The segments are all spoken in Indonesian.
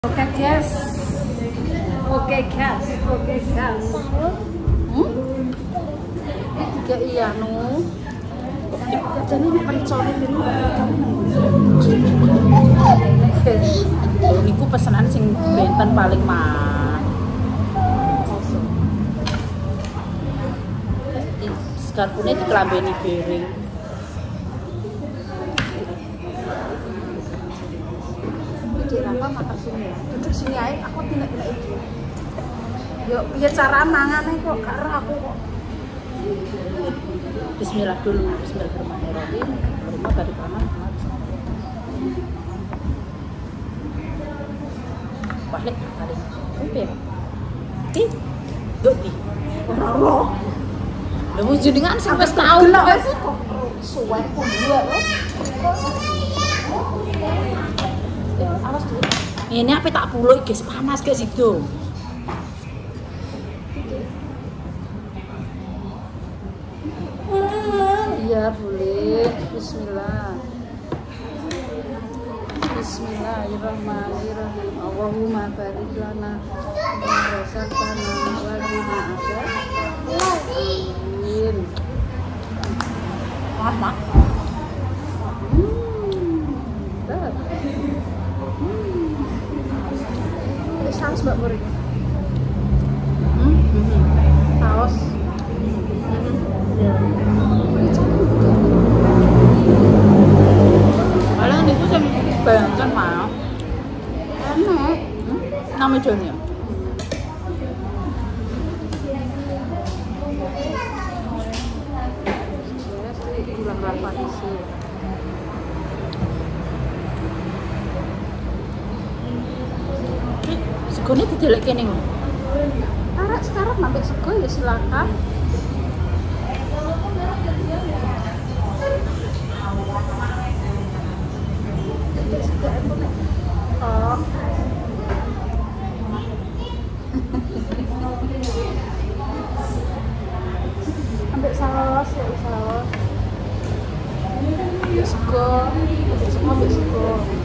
Oke guys, oke guys. Ini tiga iya nu. Jadi ini percaya ini. Niku pesanan sing benten paling mah. Sekarpune dikelambeni piring. Apa makan sini ya? Duduk sini aja, aku tidak itu. Yuk, ya cara mangan kok, karena aku kok. Bismillah dulu, Bismillahirrahmanirrahim. Rumah dari kanan. Balik. Oke. Dok di. Ora. Lah wis jenengan sing wis tau wis kok suwe pun dua wis. Awas dulu. Ini apa tak puluh guys, panas guys itu. Iya boleh. Bismillahirrahmanirrahim. Allahumma barik lana wa razaqna wa qina amin. Mak. Saus Mbak Puri. Saus. Kalian itu saya bayangkan mah. Enak. Nama jadinya. Kurang rapat sih. Segone didelek kene ngono. Arek sekarang nambah sego ya silakan. Oh. Ambil saus ya saus. Sego, ambil sego.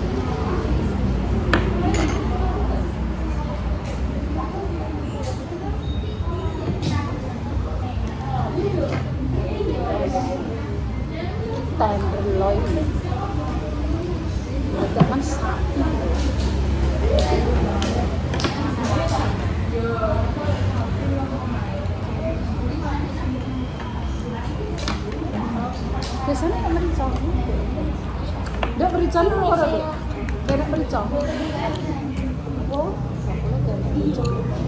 Tenderloin teman sapi biasanya kan merica enggak merica dulu orang tuh kayak merica oh kayak merica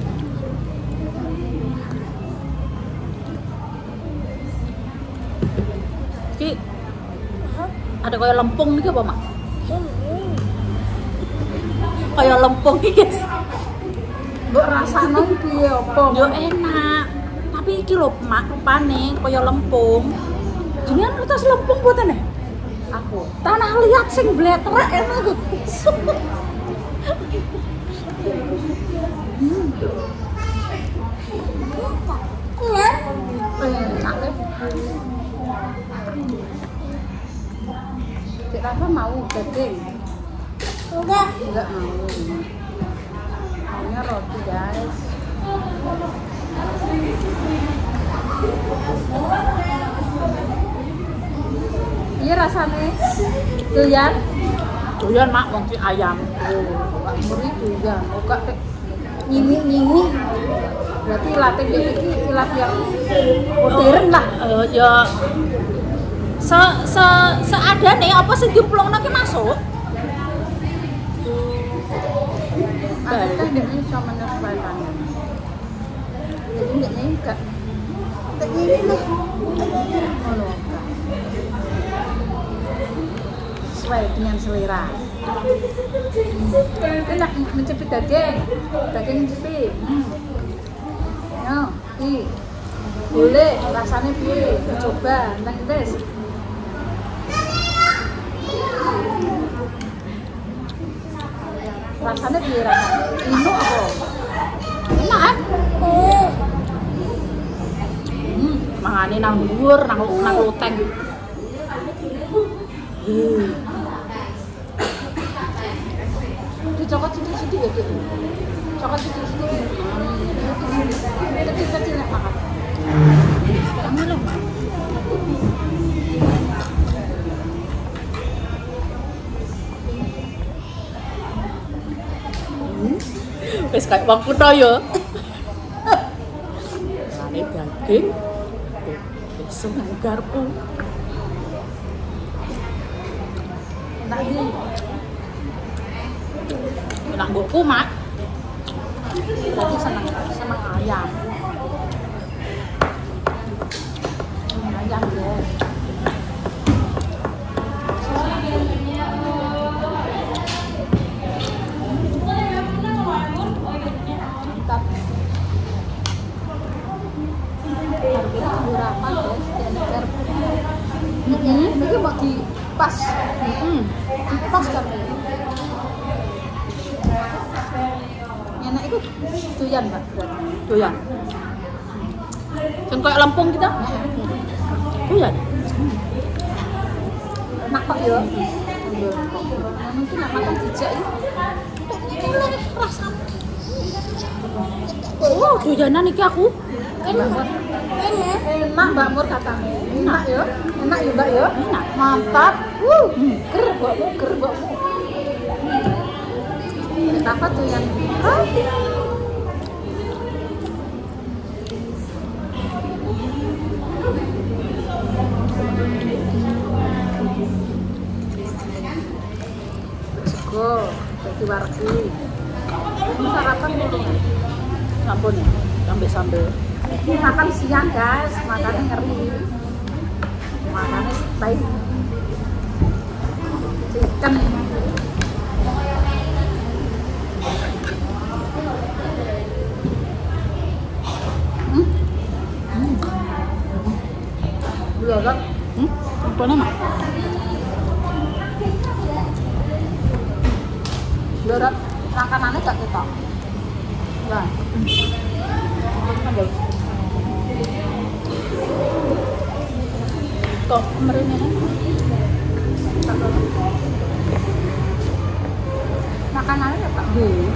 ki ada kayak lempung nih apa mak? Kayak lempung nih guys. Gak rasanya itu ya apa? Yo enak. Tapi iki lho mak rupane kayak lempung. Jenengan utas lempung buatan ya? Aku. Tanah liat sing bletrek enak. Cik Rafa mau daging? Enggak mau. Maunya roti guys. Iya rasanya doyan? Doyan mak, wong ayam. Pak Muri juga. Kok nyingi. Berarti latih ini ilat yang modern lah. Ya seada nih apa sih diplong nanti masuk? Aku kan nggak bisa menyesuaikannya. Jadi nggak enggak ini nih. Oh, sesuai dengan selera. Enak mencipit daging mencipit. No, boleh rasanya piye? Coba nang tes. Rasanya piye rasanya? Inu apa? Enak kan? Mangane nang dhuwur nang loteng. dicokot sidik-sidik ya, Dik. Cokot sidik-sidik. Kecil-kecil nek makan. Kamu lho. Wis kayak wong kutho ya. Lane daging. Besok garpu. Enak iki. Enak mbokku, Mak. Berarti seneng ayam. Ayam ya. Mantap. Berapa guys? Ini bagi pas. Pas kan. Enak itu doyan, Mbak. Doyan. Kan kayak lempung kita. Doyan. Enak kok ya. Mungkin nak makan dijak ya. Ini rasanya. Oh, doyanan iki aku. Enak Mbak Mur katanya. Enak ya. Enak ya, Mbak ya. Enak. Mantap. Ger mbokmu. Apa tuh yang Sego, jadi wargi. Ini sarapan dulu. Sampun ya, sambel. Ini makan siang guys, makannya ngeri. Makannya baik. Chicken. Iya kan? Apa nama? Berat makanannya gak ketok. Nah. Kok merinnya? Makanannya ya Pak?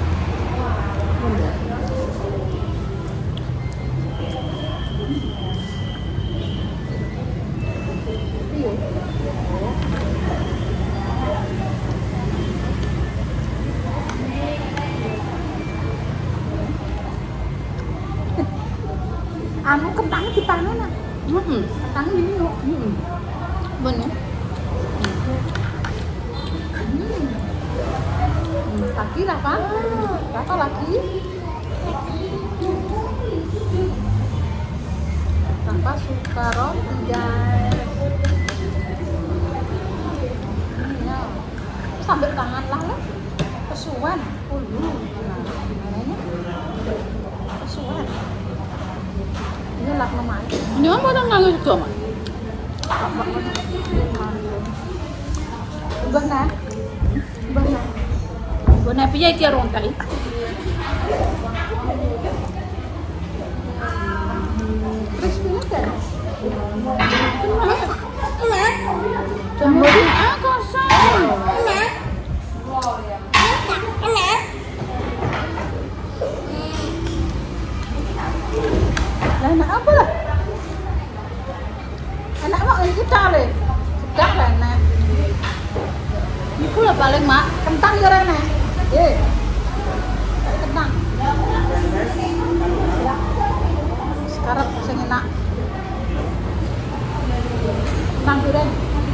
Anu kentangnya dipanen ah. Kentangnya ini yuk. Bener. Lagi apa? Apa lagi? Tanpa suka roti guys. Ya. Sambil tangan lah. Kesuwen. Kesuwen. Ini lak lemah. Ini kan padang nangis juga, Mak. Benar. Benar piye iki rontai? Crispy kan? Enak. Jambore kosong. Enak. Enak. Enak apa lah? Enak kok ini kita le. Sedap lah enak. Iku lah paling Mak, kentang ya rene. Kentang. Sekarang sing enak. Kentang goreng.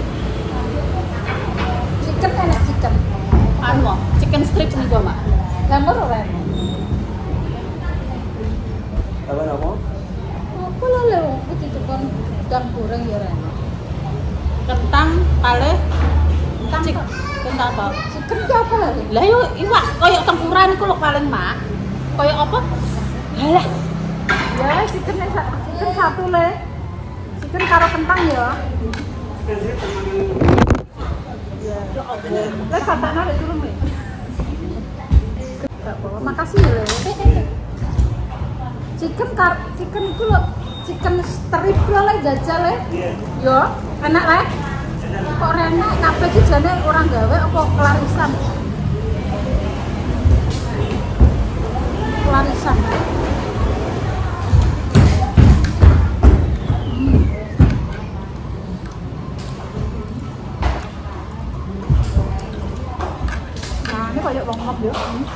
Chicken enak chicken. Anu, chicken strip nih gua, Mak. Gambar ora. Apa nama? Apa lah lho, itu kan kentang goreng ya rene. Kentang kalih kentang apa? Chicken ki apa lho? Lah yo iwak koyo tempuran iku lho paling Mak. Koyo apa? Halah. Ya, chicken satu le. Chicken karo kentang ya. Lah katanya ada dulu nih. Makasih ya. Chicken itu loh, chicken strip loh le jajal le. Yo, enak le. Kok rene kabeh iki jane orang gawe apa kelarisan?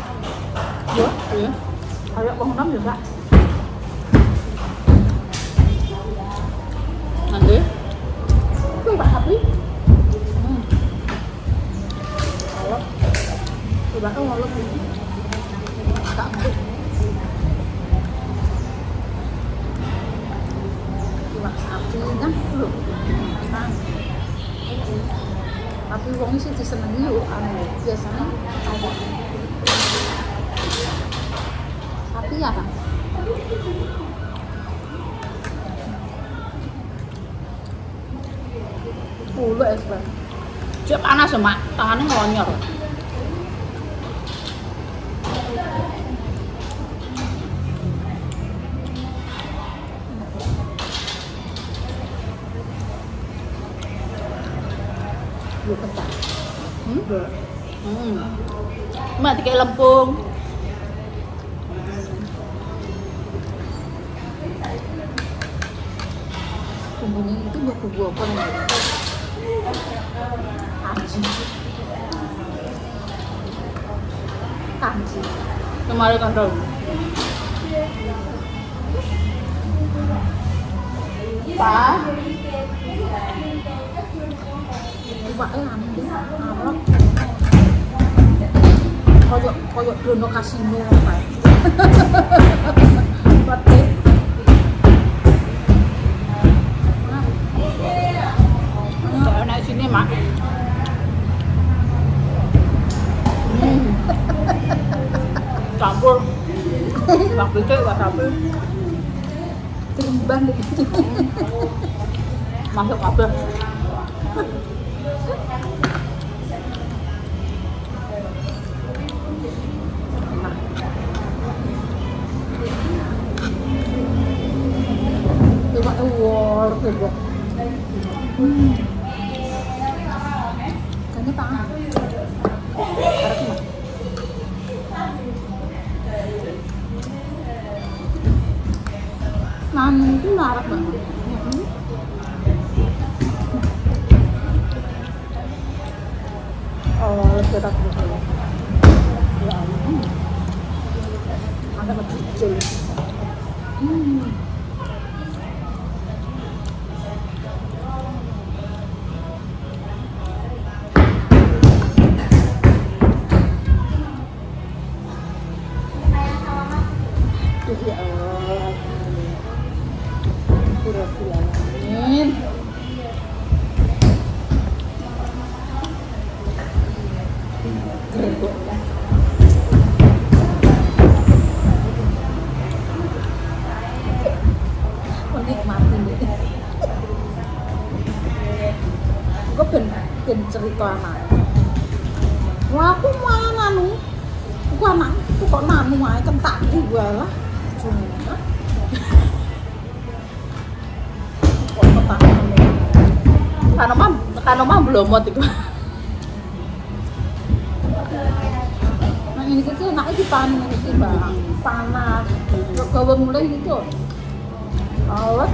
Iya, iya. Kayak pengenam juga. Nanti. Coba sapi. Kalau coba ngolok. Tak empuk. Coba sapi kan lho. Tapi wong sih disenengi yo biasanya ada sapi ya kan. Lu es bang. Cek panas ya mak, tangannya ngelonyor. Gue kencang. Mati kayak lempung. Bumbunya itu buat bumbu apa namanya? Kanji. Kemarin kan dong. Pak. Coba ngamuk. Koyok dono kasino apa? Pati. Saya naik sini mak. Campur. Bak bicek wasabi. Timbang deh. Masuk apa? Coba war coba. Kayaknya tangan. Nanu itu larat banget. Oh, berat dulu. Ya ampun. Agak kecil. Ya Allah. Alhamdulillah. Menikmati nih. Gue ben cerita anak. Wah aku malah nanu. Aku anakku kok nanu aja kentak gue lah. Cuma. Kok kentak. Tanaman belum mau itu. Nah ini kecil enaknya dipanen ini bang. Panas. Kalau mulai gitu. Awet.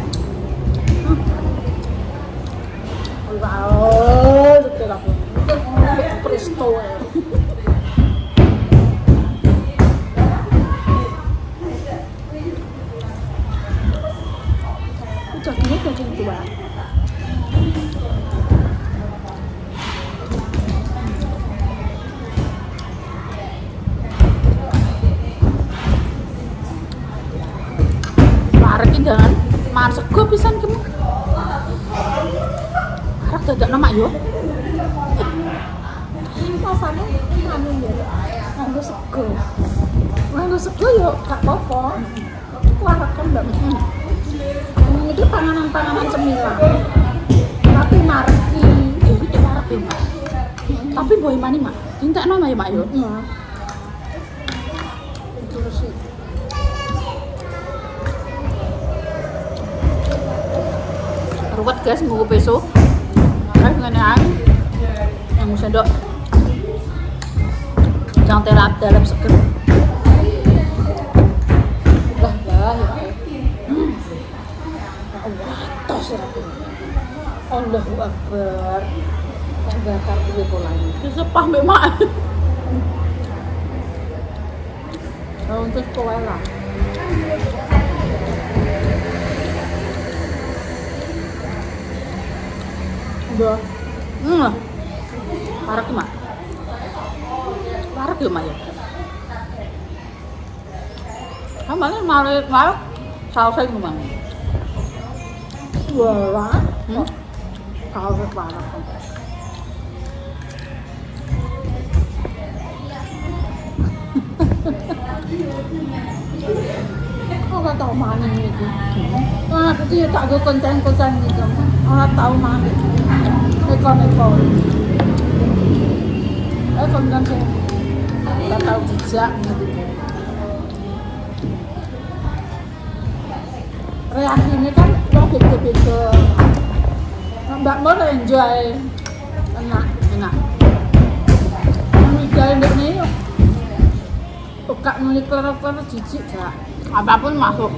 Wow, betul aku. Presto ya. Cacingnya cacing tua. Larekin jangan mangan sego pisan kamu. Harap dadak nama yo. Rasanya anu ya. Nganggo sego. Nganggo sego yo gak apa-apa. Larekan mbak. Itu panganan-panganan cemilan. Tapi mareki. Itu mareki, Mak. Tapi boy mani, Mak. Entekno ya, Mak yo. Iya. Terus sih. Ruwet guys, nggo peso. Kan ngene ae. Yang sendok. Jangan telap dalam seger. Lah, ya. Tos ya. Allahu Akbar. Tak bakar duwe polanya. Disepah mbek mak. Untuk kowe lah. Udah. Parah ki, Mak. Parah ki, Mak ya. Kamane malah sausnya gimana? Wah, sausnya parah. Kok gak tau mana itu? Aku tuh tak gue konten-konten gitu. Orang tahu mana? Neko-neko. Konten sih. Gak tahu jejak gitu. Reaksi ini kan lo beda-beda. Mbak mau enjoy. Enak. Enjoy ini yuk. Buka muni keler-keler jijik gak? Apapun masuk.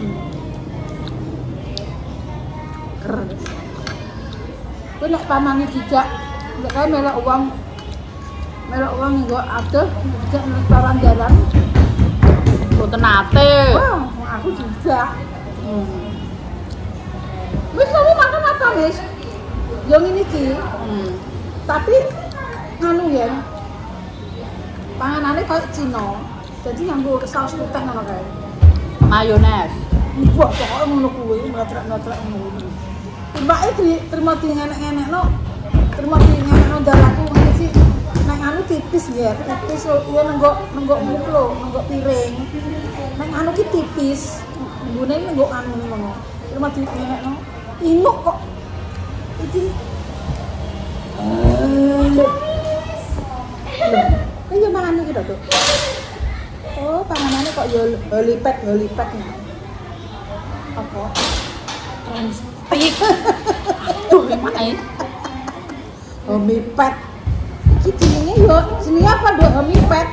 Keren. Itu nek pamane jijak, nek kae melok uang nggo adoh jijak restoran jalan. Boten nate. Oh, aku jijak. Wis kamu makan apa, Wis? Yo ngene iki. Tapi nganu ya. Panganane koyo Cina. Jadi nganggo saus putih ngono kae. Mayones. Wah, pokoke ngono kuwi, meletrek-meletrek ngono. Mbake terima diengenek-enekno. Terima diengenekno dalaku ngene iki. Nek anu tipis ya, tipis ya nenggok muklo, nenggok piring. Nek anu ki tipis. Nggone nenggok anu ngono. Terima diengenekno. Inuk kok. Iki. Ini mangan iki to, oh, panganannya kok ya helipad nih. Apa? Transpik. Aduh, gimana? Homipad. Iki jenenge yo, jenenge apa do homipad?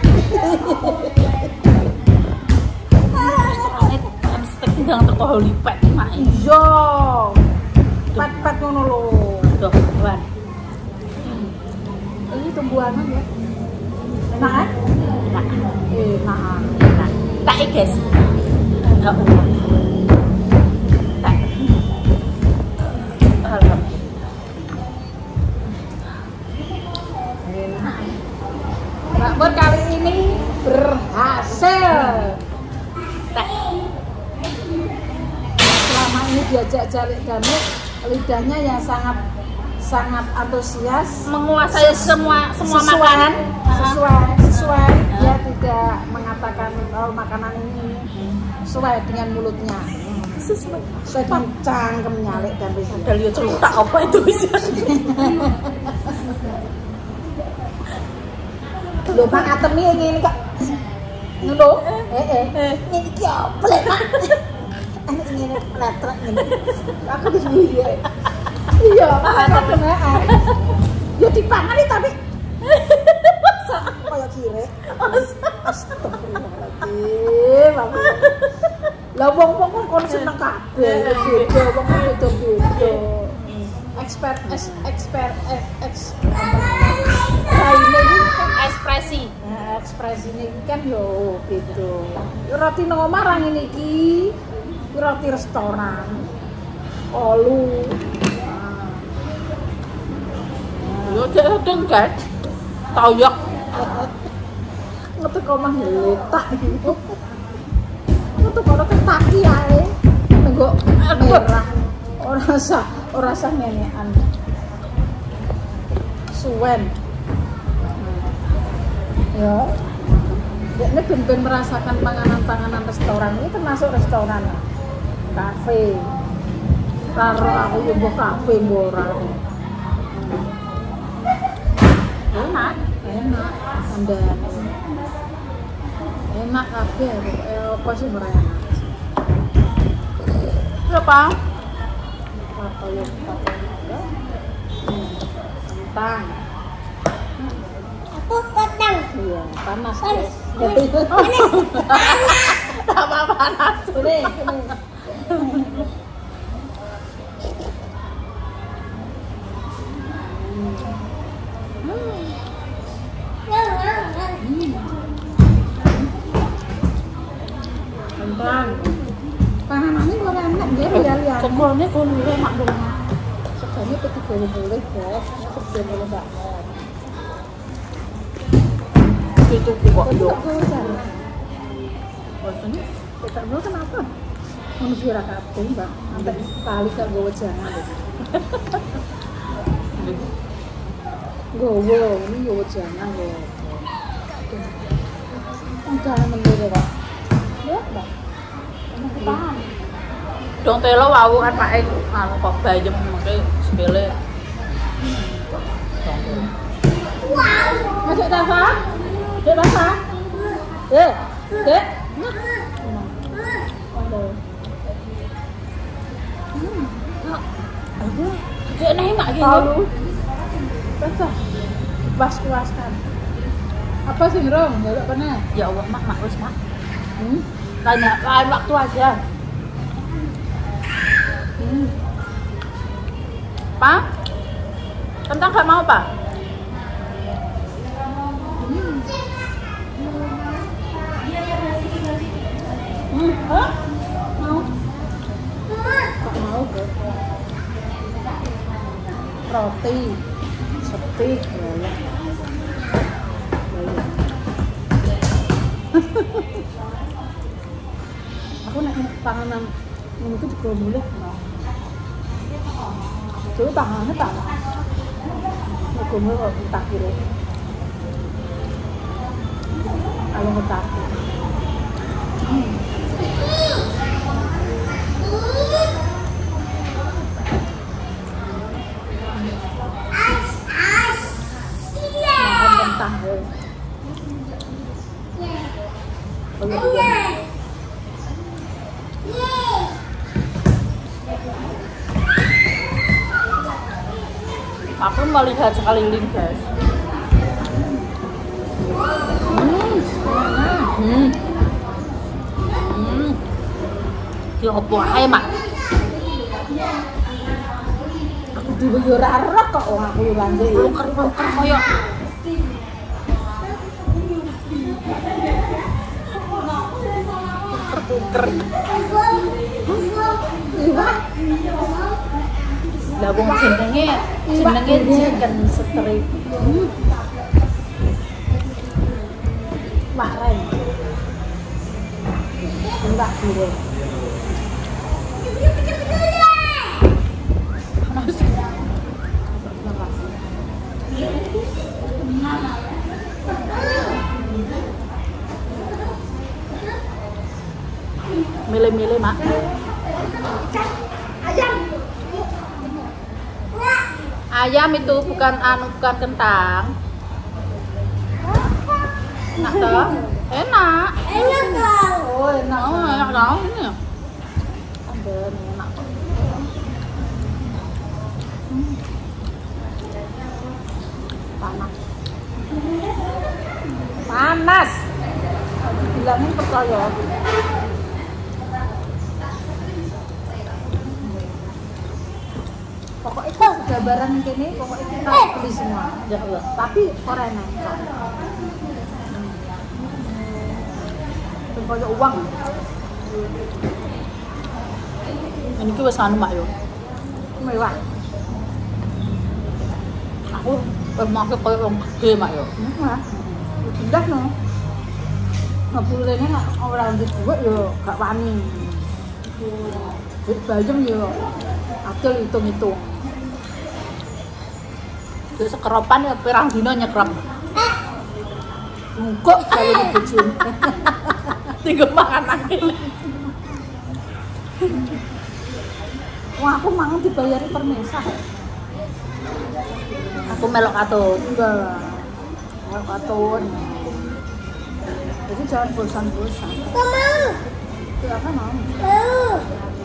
Transpik ndang teko helipad gimana? Iya. Pat-pat ngono lho. Duh, tumbuhan. Ini tumbuhan ya. Enak kan? Enak. Tak guys. Enggak umur. Tak. Enak. Mbak Pur kali ini berhasil. Tak. Selama ini diajak Calik Damit, lidahnya yang sangat antusias, menguasai semua makanan sesuai dia tidak mengatakan kalau makanan ini sesuai dengan mulutnya, sesuai dengan cangkemnya. Lek dan bisa ada lihat celutak apa itu bisa lho Bang Atemi ngene kok ngono ini iki opo lek Mak ngene pletrek ngene aku disuwi iya, makan ya dipangan tapi kayak kire. Astagfirullahaladzim. Lah wong-wong kon seneng kabeh. Beda wong beda-beda. Ekspresi. Nah, ekspresi ini kan yo beda. Yo roti nang omah ra ngene iki. Roti restoran. Olu. Yo cedeng kan. Toyok. Ngetek omah letak iki. Ngetek ora ketaki ae. Nenggo merah. Ora sah ngenekan. Suwen. Ya. Dekne ben merasakan panganan-panganan restoran ini termasuk restoran. Kafe. Karo aku yo mbok kafe mbok ora. Enak. Enak kabeh apa sih ora enak. Berapa? Apa yo kentang. Aku kentang. Iya, panas. Jadi apa panas ini. Bang. Panganane ora enak nggih liyan. Sekone kon luwe mak dong. Sekone peti boleh guys. Sebel boleh banget. Itu kok yo. Bosan. Kita dulu kenapa? Menuju rakapun, Mbak. Sampai kali gak gowo jangan. Gowo, ini gowo jangan gowo. Enggak menurut kok. Ya, Mbak. Paham. Dong telo wau kan Pak anu kok bayem mengke sepele. Wow. Masuk Tafa? Dek Tafa? Dek. Aduh, kayak naik mak gitu. Basah. Puaskan. Apa sih Rom? Enggak pernah. Ya Allah, mak wis mak. Tanya lain waktu aja. Pak? Kentang enggak mau, Pak? Hah? Mau? Kok mau, Bro? Roti, setik, boleh. Aku nek panganan ngono ku juga boleh. Jadi panganane tak. Ngono kok tak kira. Kalau ngetak. Aku melihat sekeliling guys. Ki opo ae mak. Aku dhewe yo ora arep kok wong aku yo landhe. Ungker-ungker koyo ungker. Lah wong jenenge chicken strip. Waren. Enggak dire. Milih-milih mak. Ayam itu bukan kentang. Enak toh? Enak. Enak dong. Oh enak. Oh enak dong ini. Ada enak. Panas. Panas. Bilangin percaya. Pokoknya itu gambaran ini pokoknya kita beli semua. Tapi orang enak. Kayak uang. Ini ki wis anu mak yo. Mewah. Aku pemakai koyo wong gede mak yo. Heeh. Udah no. Ngapurene ora ndek dhuwit yo gak wani. Duit bayem yo. Adol hitung-hitung. Duit sekeropan ya pirang dina nyekrep. Ngkok kalau bojone. Tinggal makan aja. Wah, aku mangan dibayari per mesa. Aku melok katun. Enggak. Melok katun. Jadi jangan bosan-bosan. Enggak mau. Ya kan mau. Mau.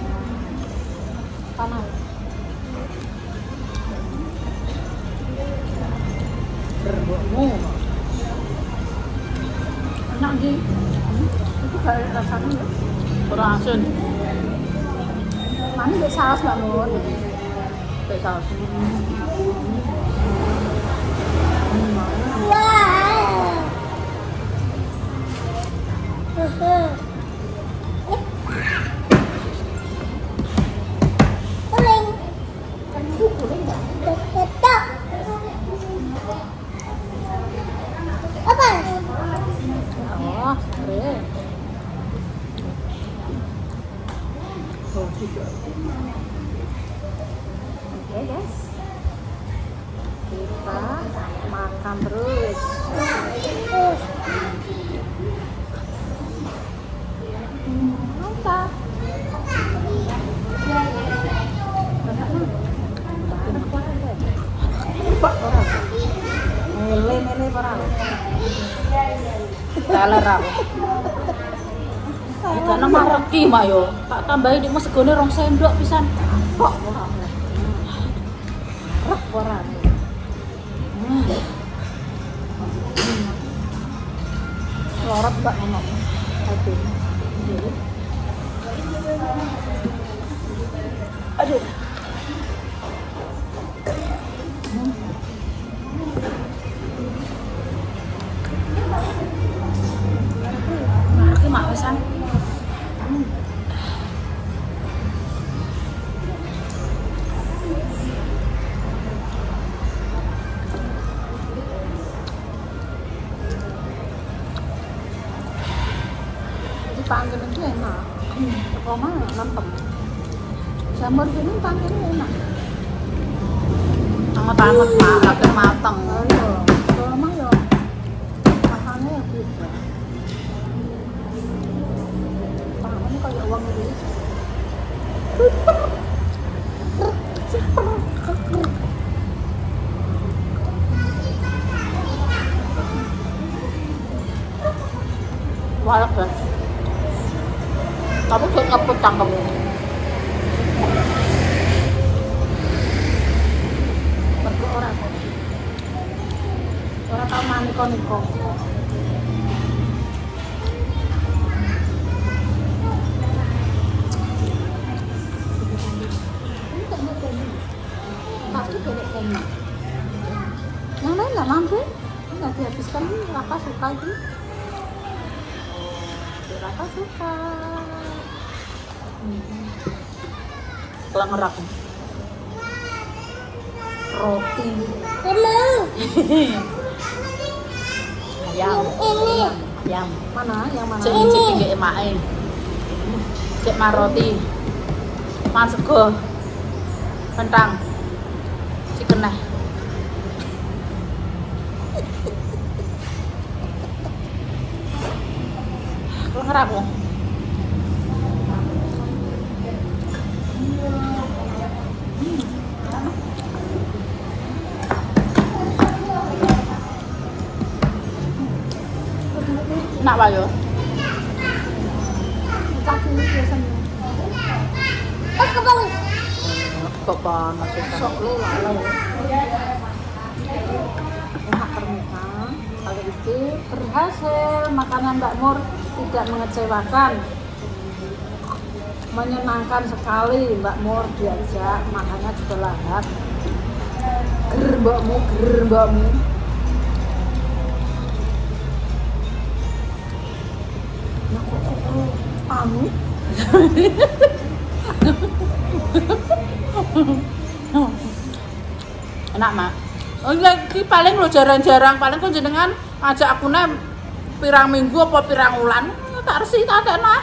Panas. Berbau. Enak sih. Itu kayak rasanya ya? Kurang asin. Mana ada saus nggak Nur? Ada saus. Oke guys, kita makan terus. Mantap. Mele parah. Teler aku. Karena mareki mak yo, tak tambahin di segone 2 sendok pisan. Kok ora. Rek ora. Lorot mbak ngomong. Aduh. Aduh. Mareki mak pisan. Panggil itu enak, koma lempem. Jamur gini panggil enak. Anget-anget mak, agak mateng. Ayo, koma yo, makannya ya gitu. Panggilnya kayak uang itu. Walak guys. Tapi gak ngeput cangkemnya. Mergo ora tau maniko-niko. Tapi bebek enak. Yang lain nggak mampu, nggak dihabiskan. Raka suka itu. Raka suka. Kelengerak roti ayam mana yang mana cek tinggi emak cek mar roti man sego kentang chicken nah kelengerak loh. Enak pak yo. Kaki ini biasanya. Kapan masuk sok lu lalu. Enak ternyata. Kali itu berhasil makanan Mbak Mur tidak mengecewakan. Menyenangkan sekali Mbak Mur diajak, makannya juga lahap. Ger mbakmu. Kamu enak mak. Oh lagi paling lo jarang-jarang paling kan jenengan ajak aku nih pirang minggu apa pirang ulan tak resi tak enak.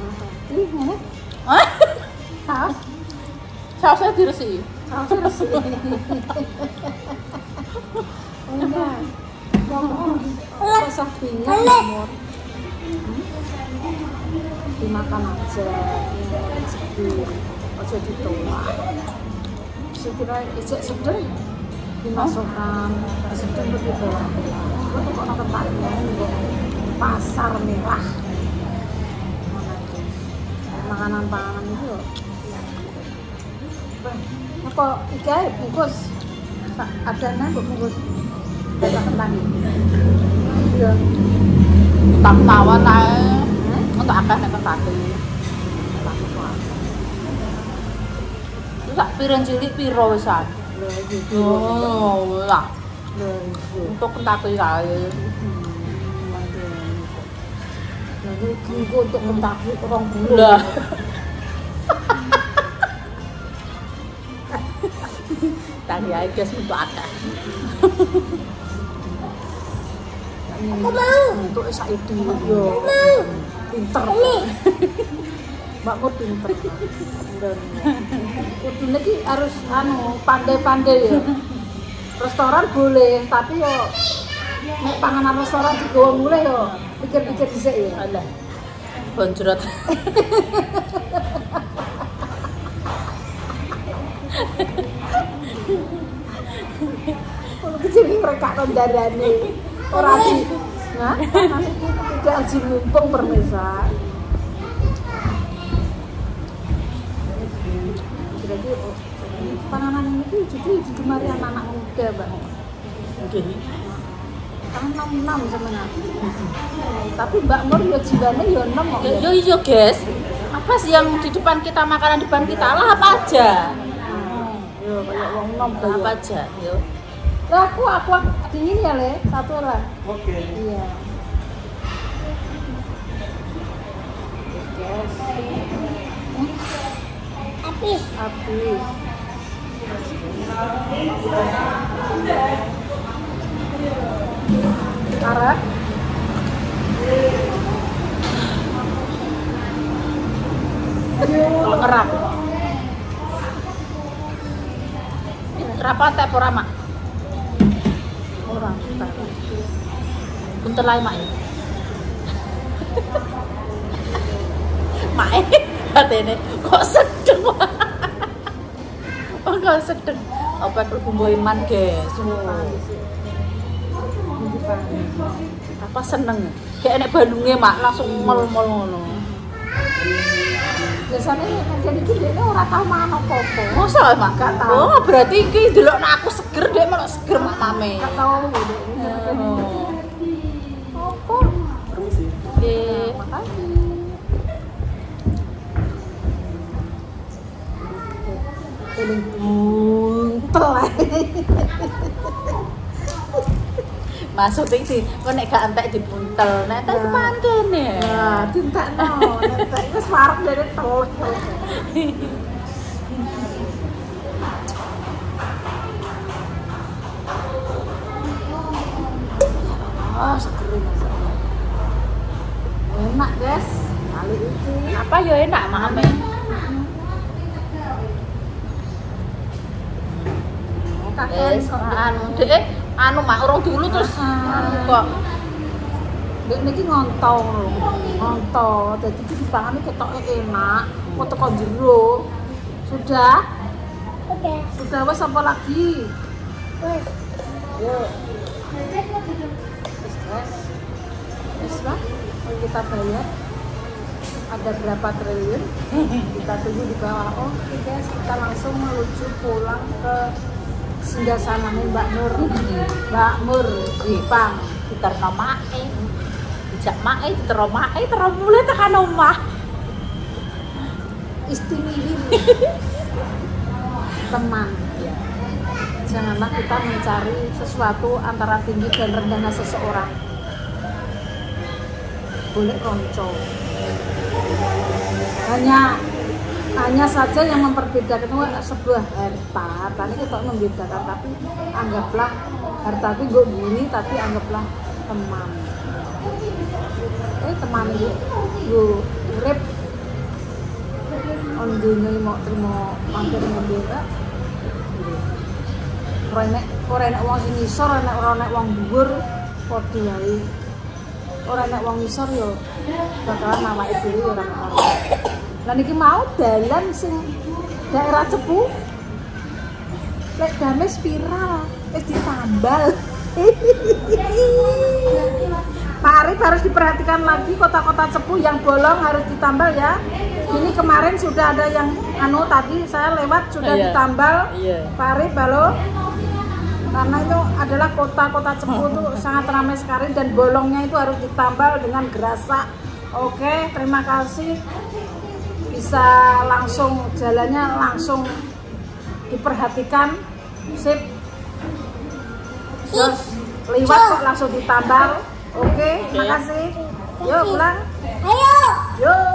Sausnya diresi. Sausnya resi. Enggak. Sosok bingung. Dimakan aja, sedih, aja ditolak. Sekiranya ijek sedih, dimasukkan, sedih begitu. Itu kok tempatnya pasar merah. Makanan-makanan itu. Apa ikai bungkus? Ada nang bungkus. Ada kentang. Iya. Tak tawar ae. Untuk akeh nek kentake. Terus sak piring cilik piro wisan? Oh, lah. Untuk kentake kae. Lagi kanggo untuk kentake 20. Lah. Tadi ae guys untuk akeh. Aku mau. Untuk sak itu yo. Pinter. Mbak Mur pinter. Kudune iki harus pandai-pandai ya. Restoran boleh, tapi yo nek panganan restoran digawa mulai yo pikir-pikir dhisik ya. Alah. Bonjrot. Kalau kecil mereka kondarane ora di. Nah, nasi tidak aji mumpung permisa. Jadi panganan ini jadi digemari anak-anak muda, Mbak. Oke. Kan 6 sebenarnya. Tapi Mbak Mur ya jiwane ya 6 kok. Yo yo guys. Apa sih yang di depan kita, makanan di depan kita lah apa aja? Yo kayak wong 6 Apa kayak. aja, yo. Lah aku dingin ya, Le. Satu ora. Oke. Iya. Yes. Habis. Arah. Ngerap. Rapat teh ora, Mak? Orang kita. Punten lae, Mak. Mak, katene kok sedeng. Oh, kok sedeng. Apa bumbu iman, guys? Apa seneng? Kayak nek balunge, Mak, langsung mol-mol ngono. Biasanya kan iki dhekne ora tau mangan apa-apa. Masa, Mak? Gak tahu. Oh, berarti iki delokno aku seger, Dek, malah seger Mak Mame. Gak tau dhekne. Oh. Apa? Permisi. Oke. Makasih. Eling buntel ae. Maksudnya sih, kok nek gak entek dibuntel, nek entek keman kene. Nah, tintakno, nek wis wareg dari telek. Ah, seger masalah. Enak, guys. Kali iki. Apa ya enak Mame? Kakek Anu mak urung dulu terus anu kok. Dek niki ngontol lho. Ngontol. Dadi iki dipangane ketoke enak, kok teko jero. Sudah? Oke. Sudah wes apa lagi? Wes. Yo. Wes lah. Mari kita bayar. Ada berapa triliun? Kita tunggu di bawah. Oh, oke guys, kita langsung menuju pulang ke singgasanane Mbak Nur. Mbak Nur, Jepang. Diterno mae. Dijak mae, diterno mae, terus mulai tekan omah. Istimewir. Teman. Janganlah kita mencari sesuatu antara tinggi dan rendahnya seseorang. Boleh konco. Hanya saja yang memperbedakan itu sebuah harta. Tadi kita membedakan, tapi anggaplah harta itu gue bunyi, tapi anggaplah teman. Teman itu gue urip on dunia mau terima mampir ngombe ta. Ora enak wong sing ngisor, ora enak wong dhuwur padha wae. Ora enak wong ngisor yo bakalan awake dhewe ora apa. Lah niki mau dalan sing daerah Cepu. Lek dame spiral, wis ditambal. Pak Arif harus diperhatikan lagi kota-kota Cepu yang bolong harus ditambal ya. Ini kemarin sudah ada yang tadi saya lewat sudah ditambal. Iya. Pak Arif halo. Karena itu adalah kota-kota Cepu itu sangat ramai sekali dan bolongnya itu harus ditambal dengan gerasa. Oke, terima kasih. Bisa langsung jalannya langsung diperhatikan. Sip. Terus lewat kok langsung ditambal. Oke, makasih. Yuk pulang. Ayo. Yuk.